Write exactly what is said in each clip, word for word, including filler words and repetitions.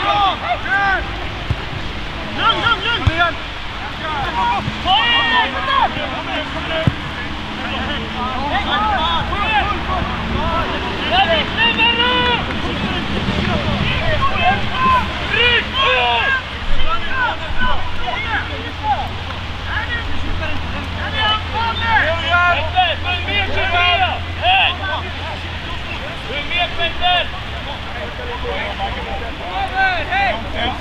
Lugn, lugn, lugn! Kom igen! Ta igen dig! Kom igen, kom igen! David, slämmer du! Ryck ut! Följ med Petter! Hej! Följ med Petter! Hej!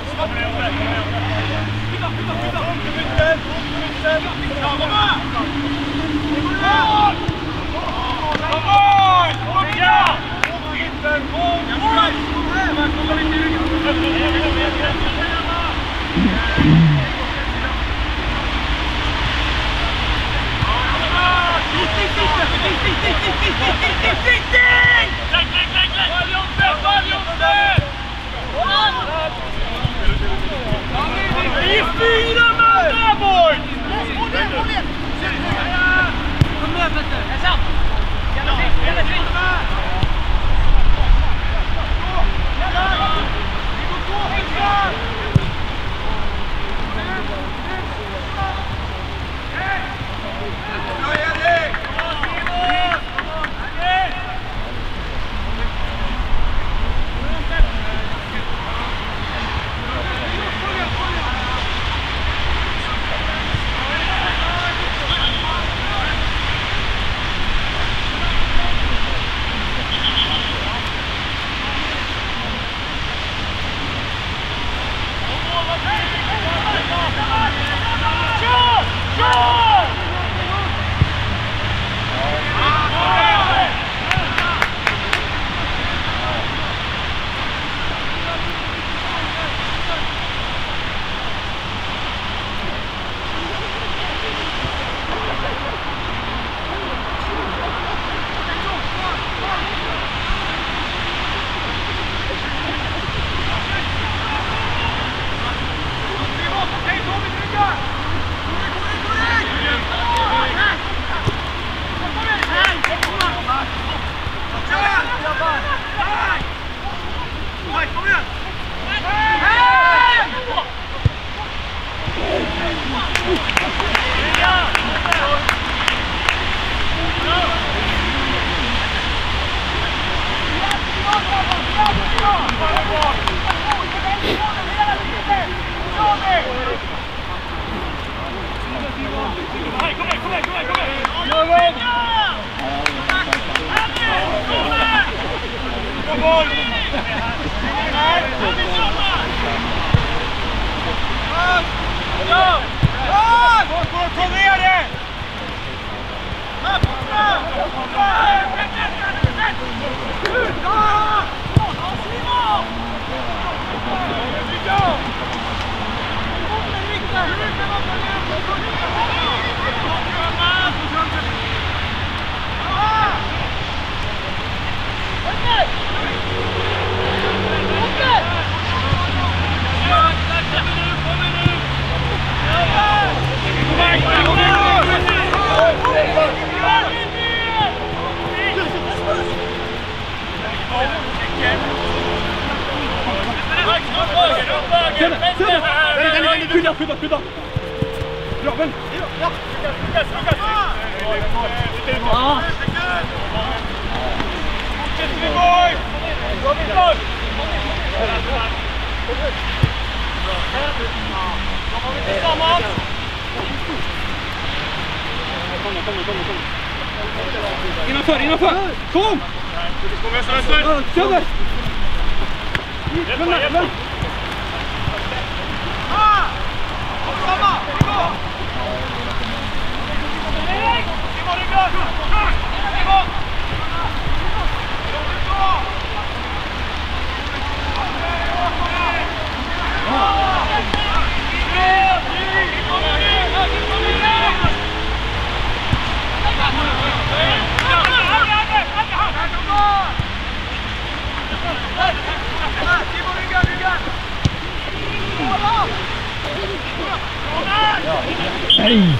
Flytta, flytta, flytta! Flytta, flytta! Kom on! Kom on! Kom igen! Inte mål! Kom lite i ryggen! Vi är fyra man där, boy! Kom igen, kom igen! Kom med, Petter! Hälsa! Jävla fint, jävla fint! Vi går på, Petter! Bra, Erik! Skydda, skydda, skydda! Bra, väl! Ja! Lukas, Lukas! Ja! Fortsätt vi, boy! Gå vidare! Då har vi tillsammans! Kom, kom, kom, kom! Innanför, innanför! Kom! Kom, väster, väster! Söder! Vänd, vänd! Samma! Gå! Erik! Simon, ryggen! Simon! Nej!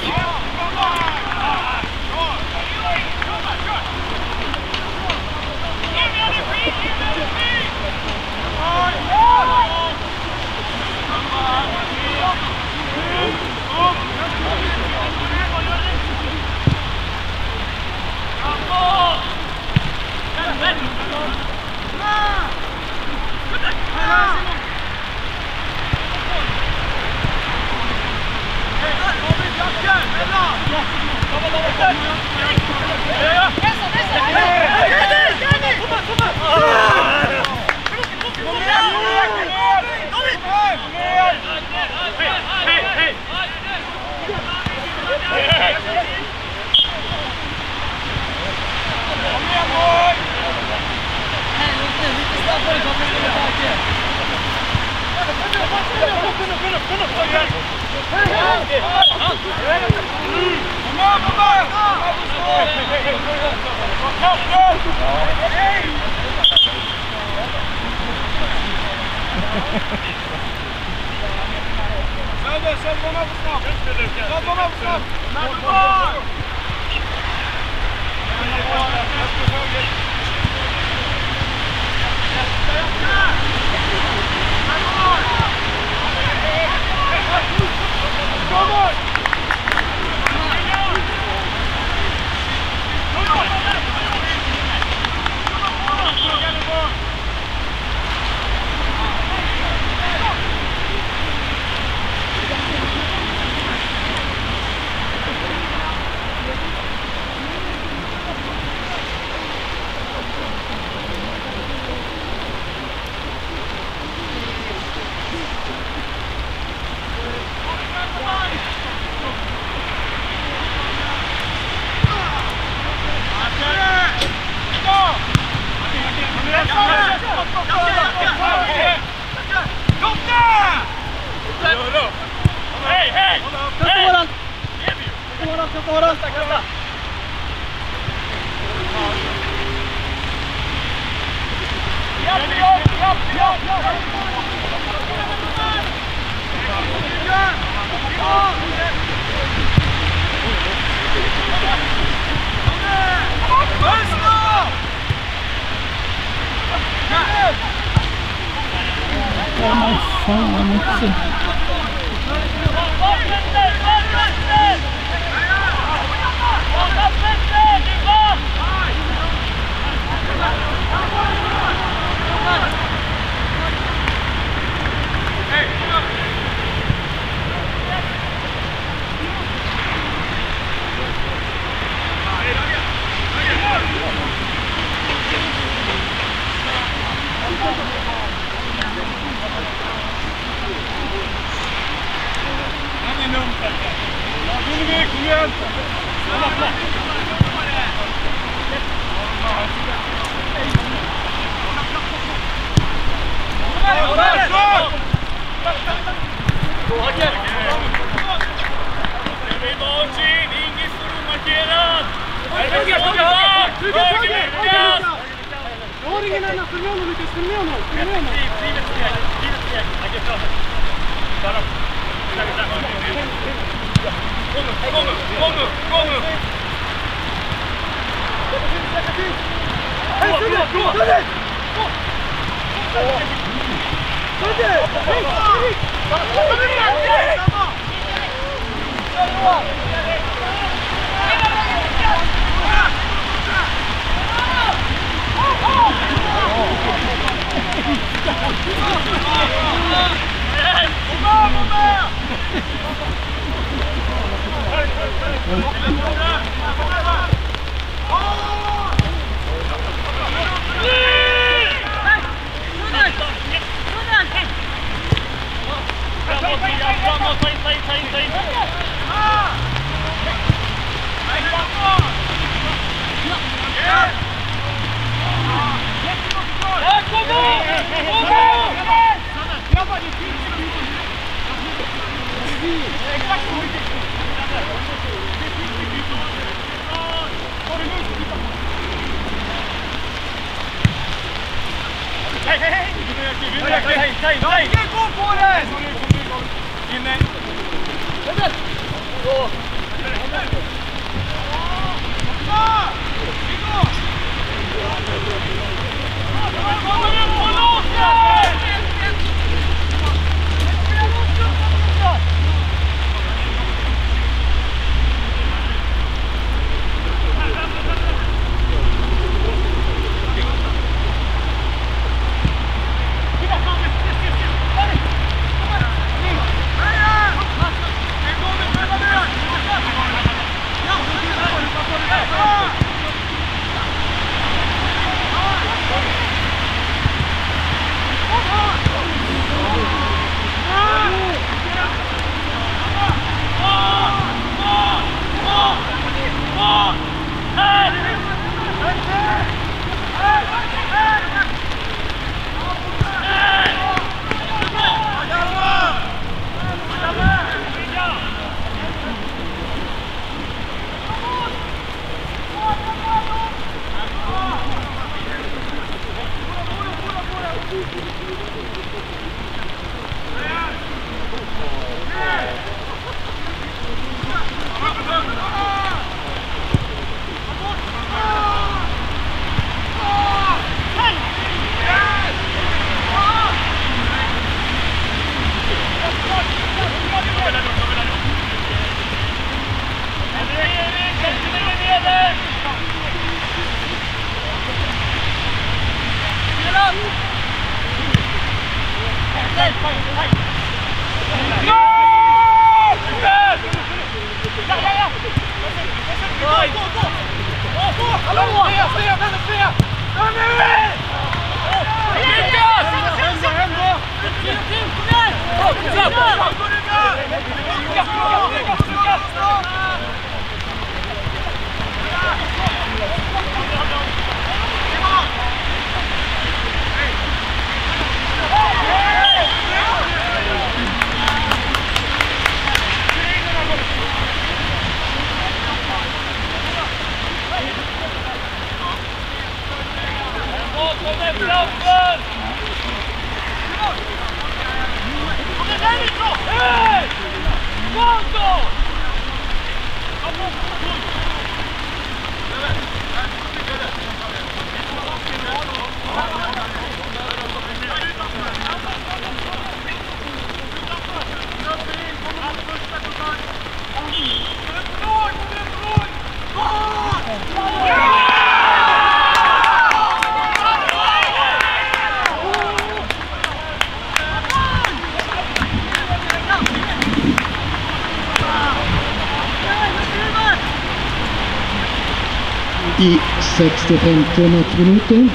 I sextiofemte matchminuten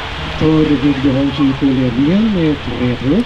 tar Vigdeholm K I F ledningen med tre två.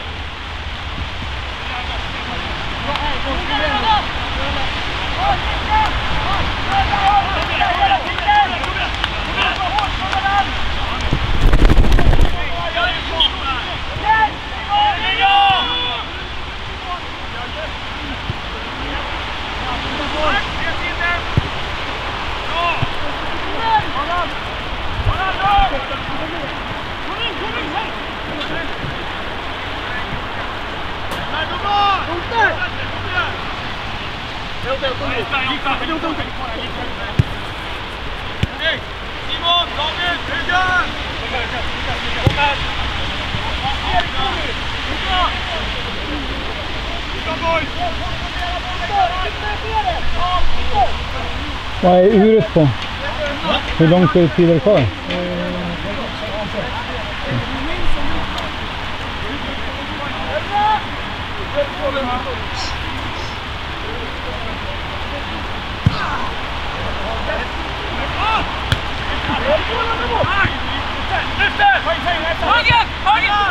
Simon, Daniel, Huggen! Kom här! Vad är uret på? Hur långt är det tid kvar? Höger! Höger!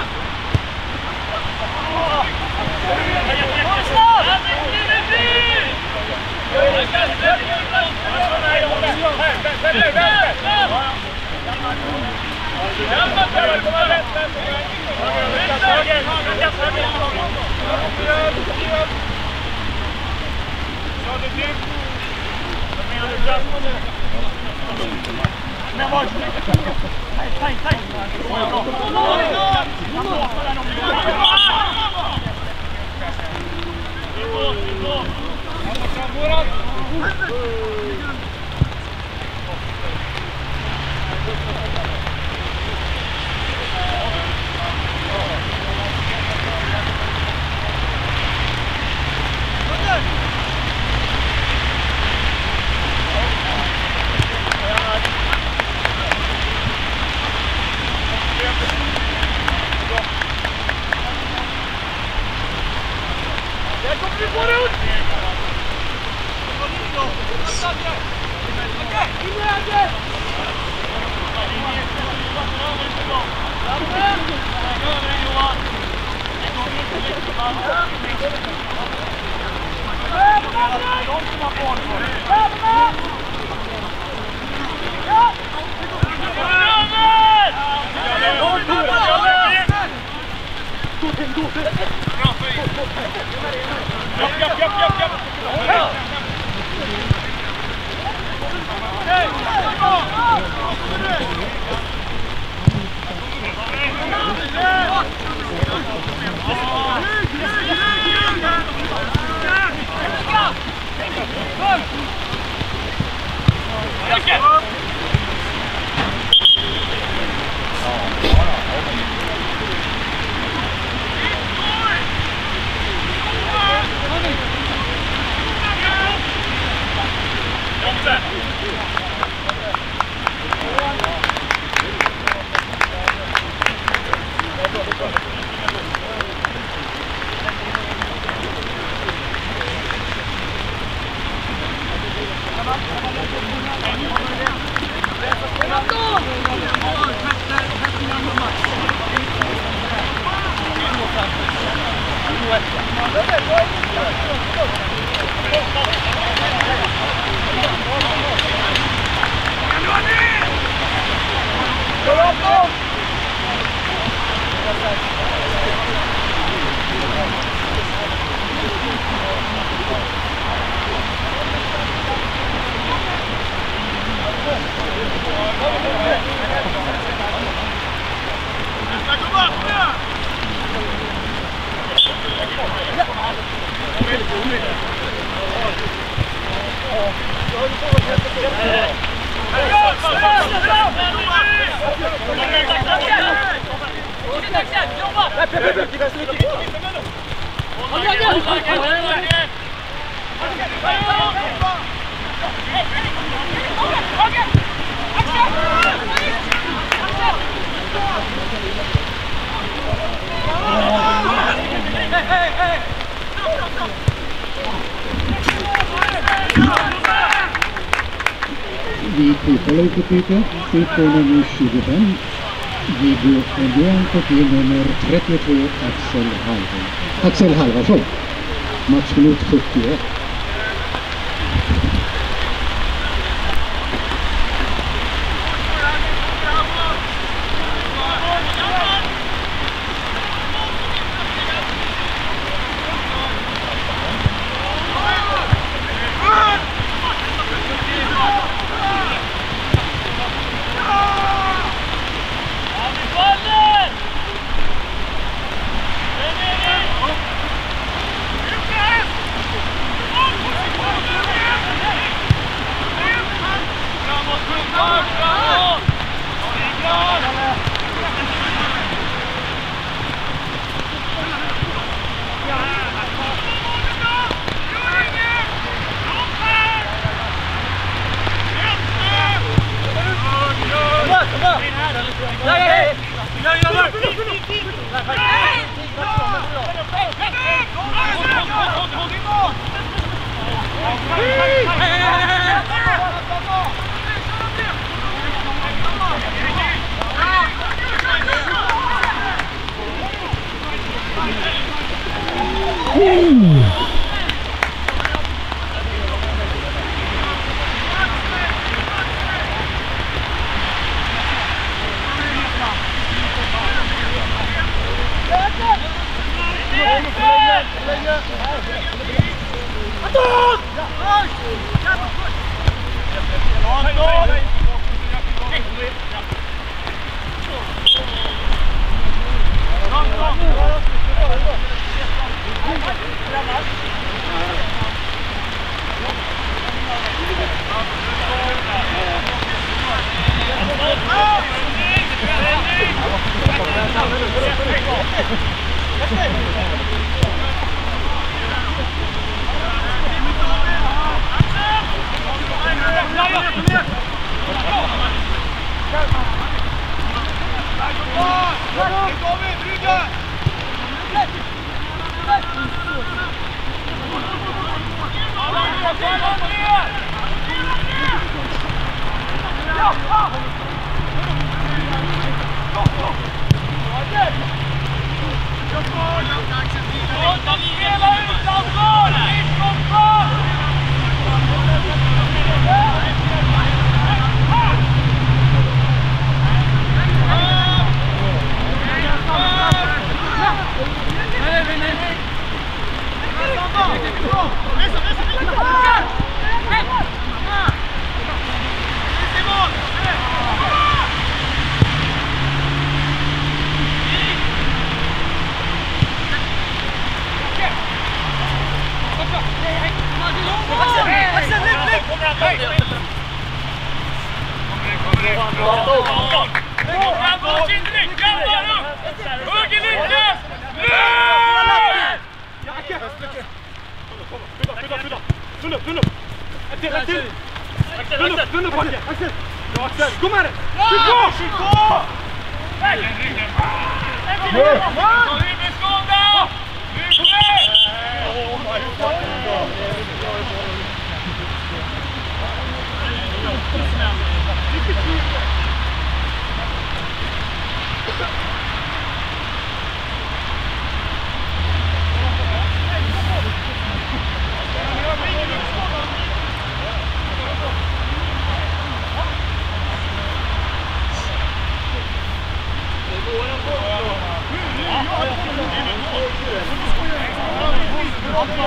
Vi kvittar utbyte, ut på nummer tjugofem, Viggo Edén och till nummer trettiotvå, Axel Halvarsson. Axel Halvarsson, matchminut sjuttioett.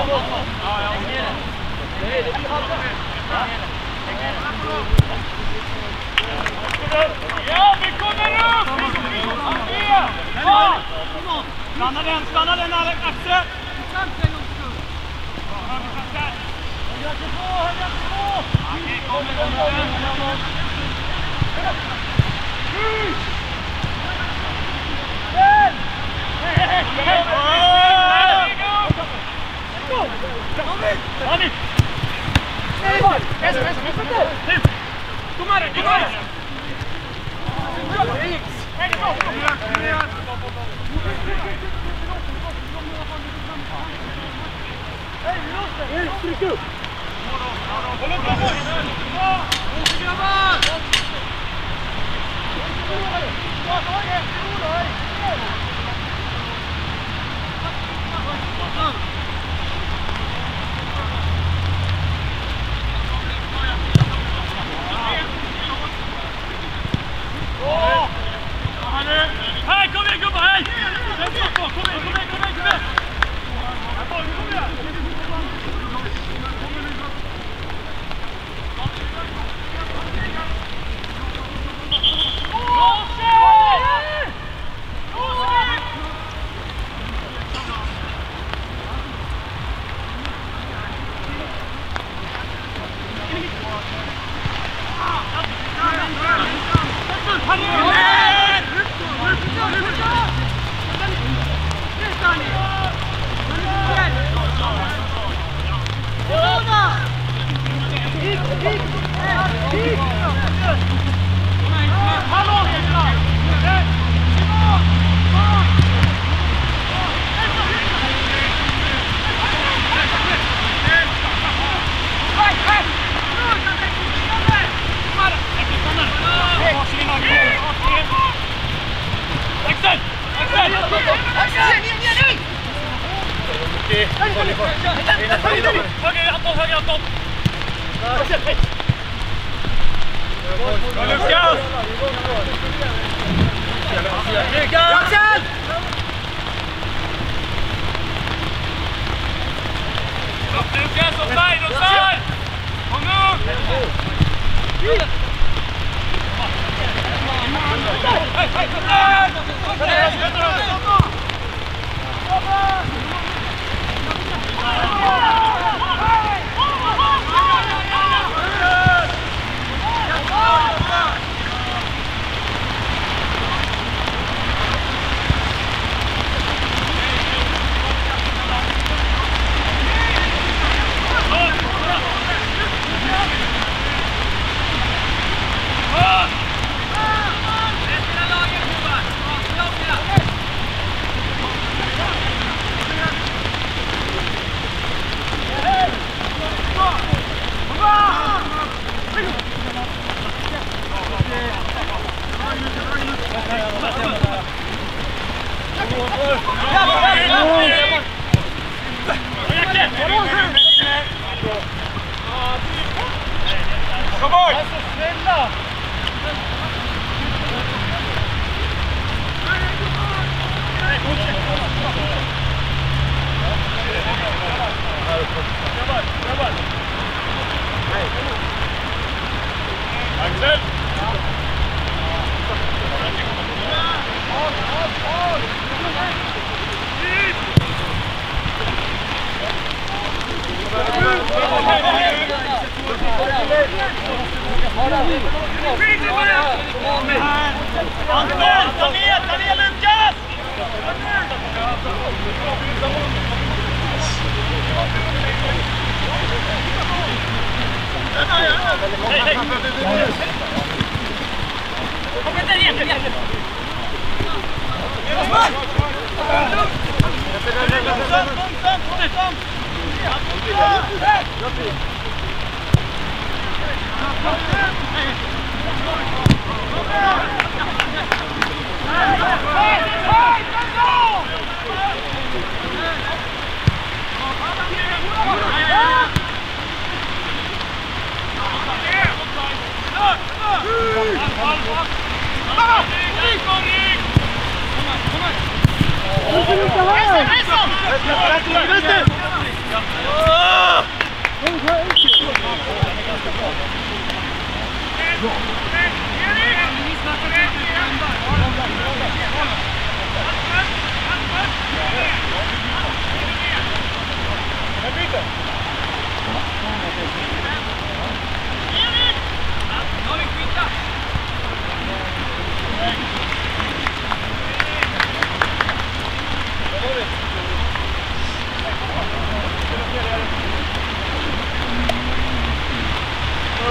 Ja, vi kommer upp! Andrea! Stanna den, stanna den, Axel! Jag ska få, jag ska få! Okej, kommer den. Ani! Esa, esa, esa! Tomare, tomare! Tryck upp! Håll upp grabbar! Grabbar! Hej, kom igen gubbar, hej! Kom igen, kom igen, kom igen, kom igen! Kom igen! Höger, Anton, höger, Anton! Lukas! Lukas! Lukas, offside, offside! Kom nu! Hej, hej, Kom on! Snälla! Grabbar, grabbar! Axel! Anton, ta ner, ta ner Lukas! Hej, hej! Kom inte ner, ner! Kom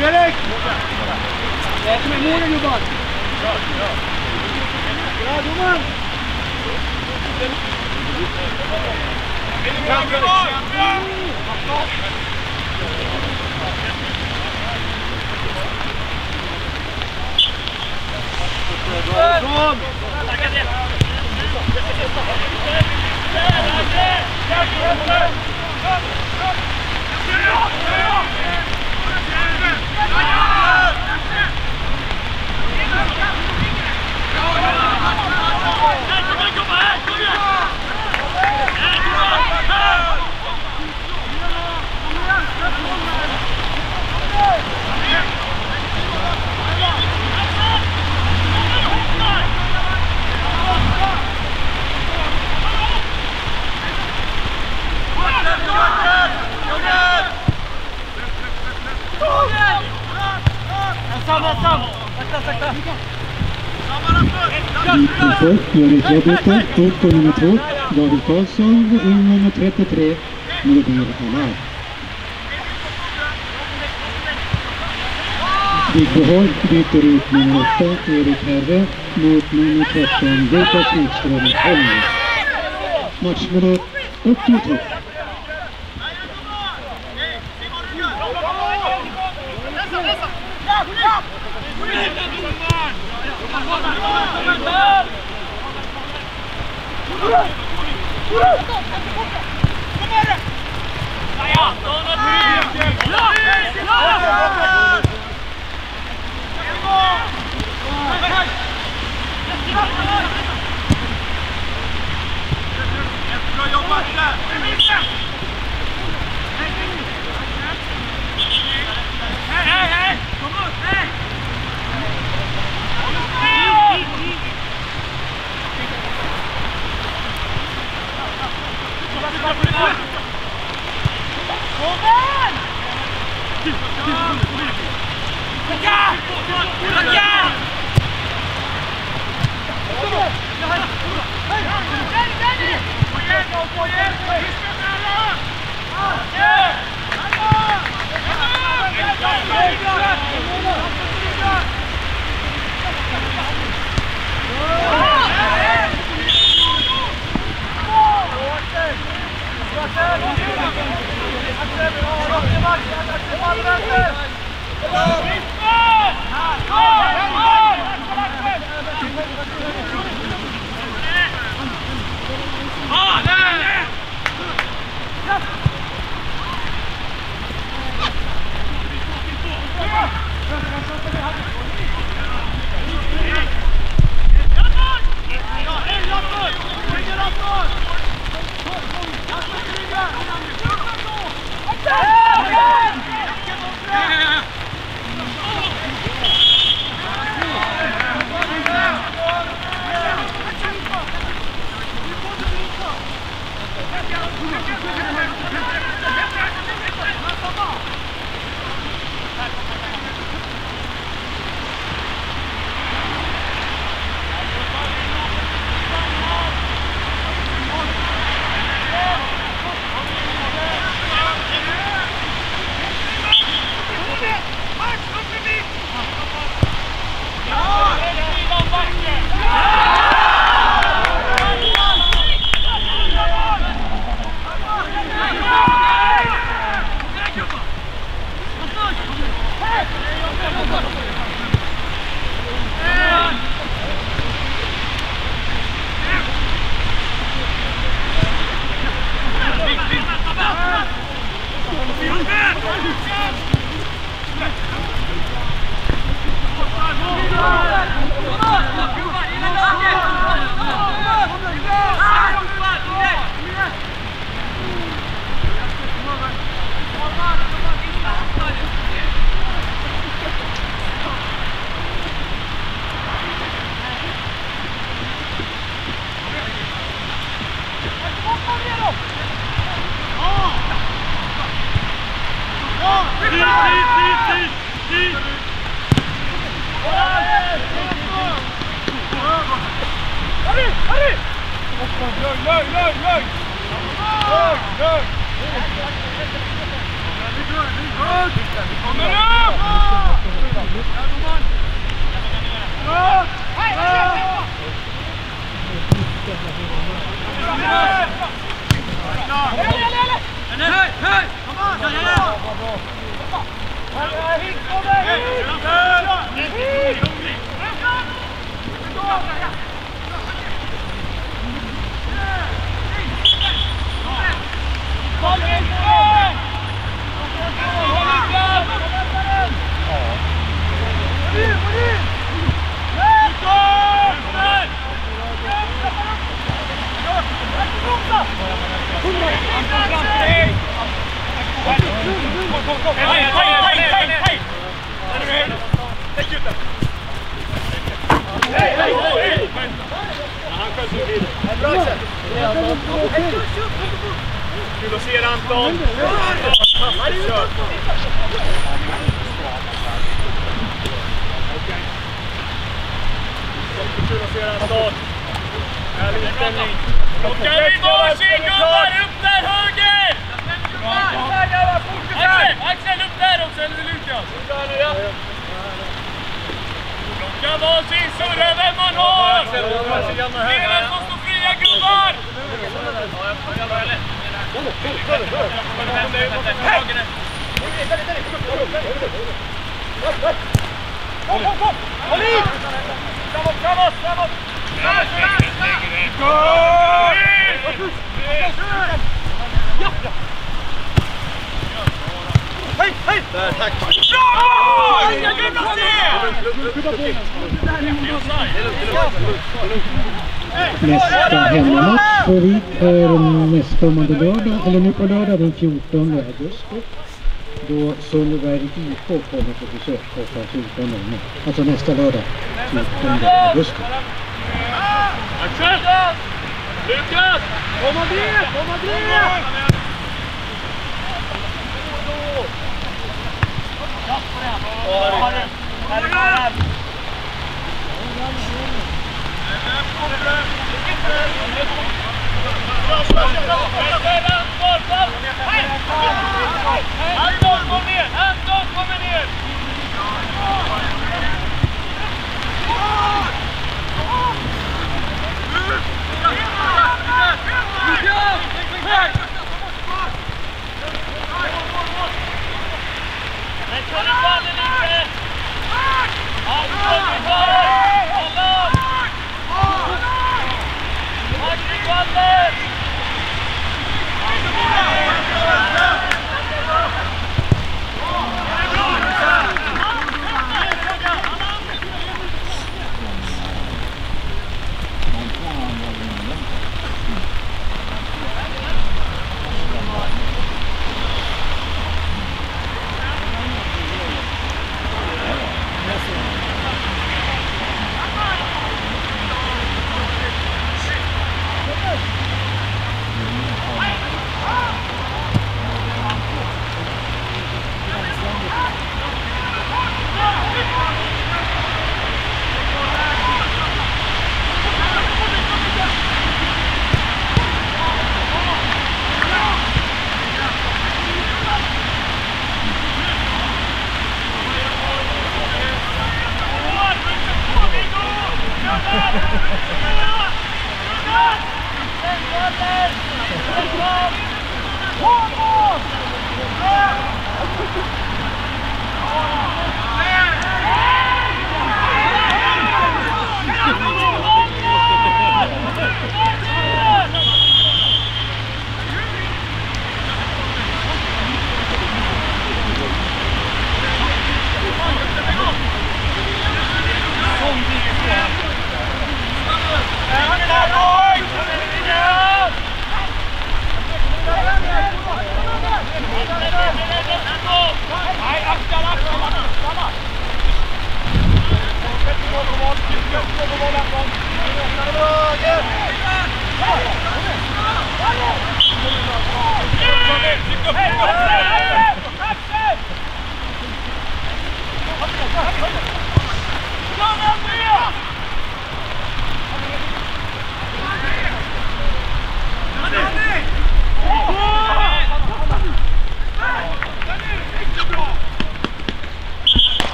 Erik! Det som är målen jobbar! Bra, domaren! Kom! Inför gör ett jobbbyte, ut på nummer två, David Karlsson, och in nummer trettiotre, Nobir Alar. Viggo byter ut nummer åtta, Erik Herre, mot nummer tretton, Lukas Wikström Holm. Matchminut åttiotvå. Kommer upp! Kul att se Anton. Kul att se Anton. Härlig inställning. Lockar vi varsin gubbar upp där höger! Axel, Axel upp där också, eller Lukas. Lockar varsin, surra vem man har! Flera som står fria gubbar! Kom, kom, kom! Håll i! Framåt, framåt, framåt! Hej, hej! Där, tack! Bra! Jag glömde se! Nästa hemmamatch får vi för nästkommande lördag, eller nu på lördag den fjortonde augusti. Då Sundbyberg I K kommer på besök klockan fjorton noll noll. Alltså nästa lördag, fjortonde augusti. Axel! Lukas! Kom och driv! Kom och driv! Anton, kom ner! Anton, kommer ner! Men kan du ballen inte? Anton, vi tar det! Alla! Tack, ballen!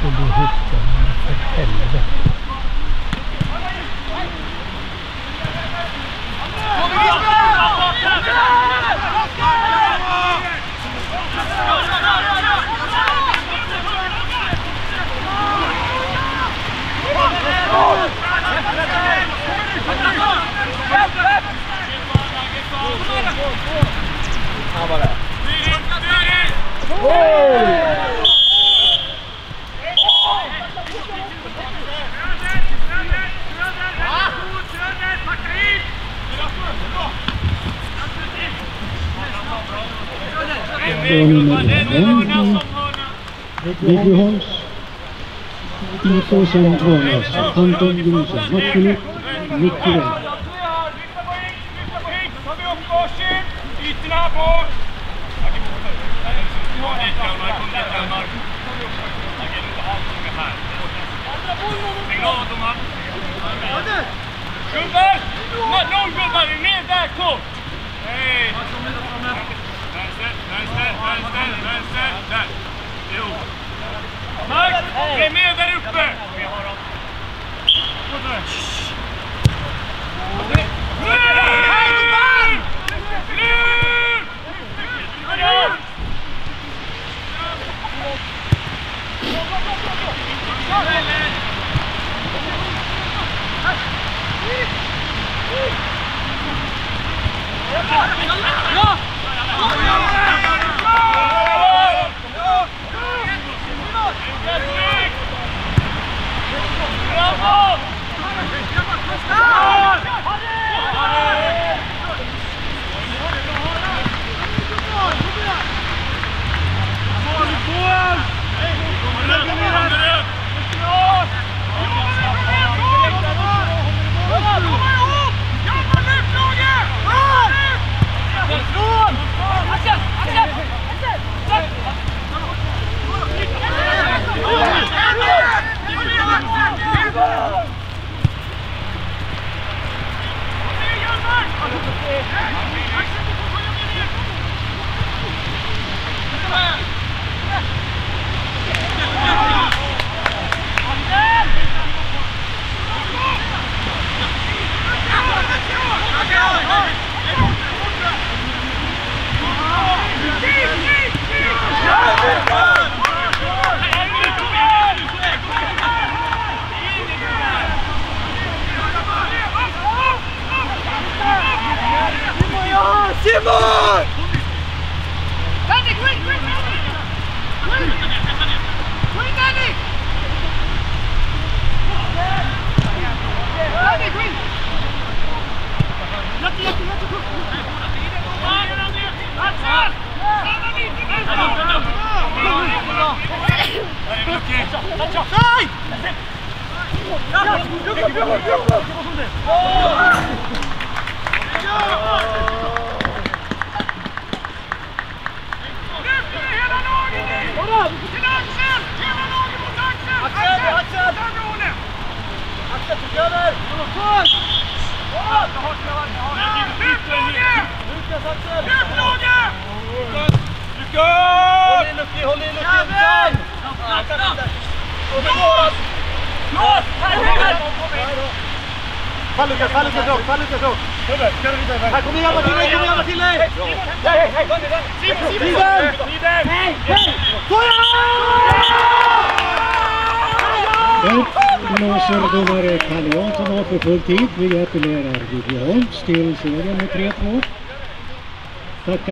skulle ju hitta för helvete. Viggbyholms I K som Tranås, Anton Jonsson, matchminut nittioett. Ytorna bort! Gubbar! Noll gubbar! Ner där, kort! Hej! Vänster, vänster, vänster, vänster! Där! Jo! Max! Är med där uppe! Vi har dem. Hej gubbar! Simon! Danny, quick, quick, Danny! Quick! Quick, Danny! Danny, quick! Lucky, lucky, lucky, quick! Axel! Stanna lite, vänta! Nej! Axel, du gör det! Lukas, Axel! Lukas! Håll in Lucky, håll in Lucky! Fall Lukas, fall Lukas, fall Lukas! Här, kom igen, till dig, kom igen, till dig! Hej, hej, Simon, Simon! Tiden! Hej, hej! Där blåser domare Kalle Jansson av för full tid. Vi gratulerar Viggbyholms till segern med tre två. Tack.